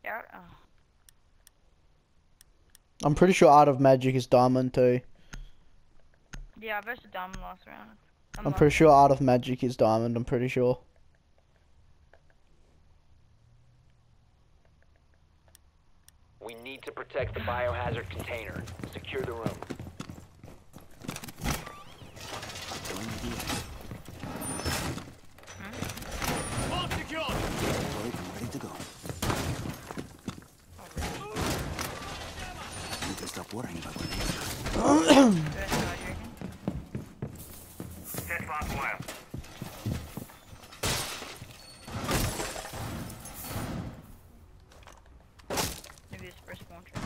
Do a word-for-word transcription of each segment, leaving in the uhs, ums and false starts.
out. Oh. I'm pretty sure Art of Magic is diamond too. Yeah, I versed diamond last round. I'm, I'm pretty sure Art of Magic is diamond. I'm pretty sure. We need to protect the biohazard container. Secure the room. All secured. I'm ready to go. You can stop worrying about me. Set last wire. Maybe it's first spawn trap.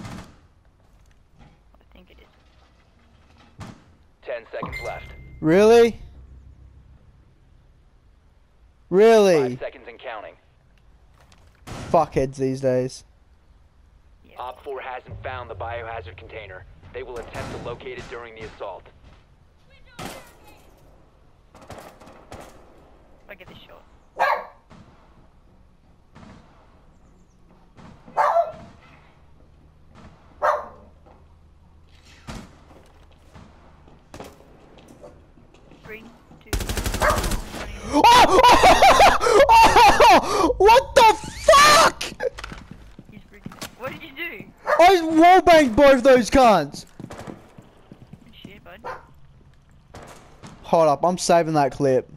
I think it is. Ten seconds left. Really? Really? Five seconds and counting. Fuckheads these days. Yeah. Op four hasn't found the biohazard container. They will attempt to locate it during the assault. I get this shot. Three, two, one. Oh! Oh! What the fuck? He's freaking. What did you do? I wallbanged both those cunts. Shit, bud. Hold up, I'm saving that clip.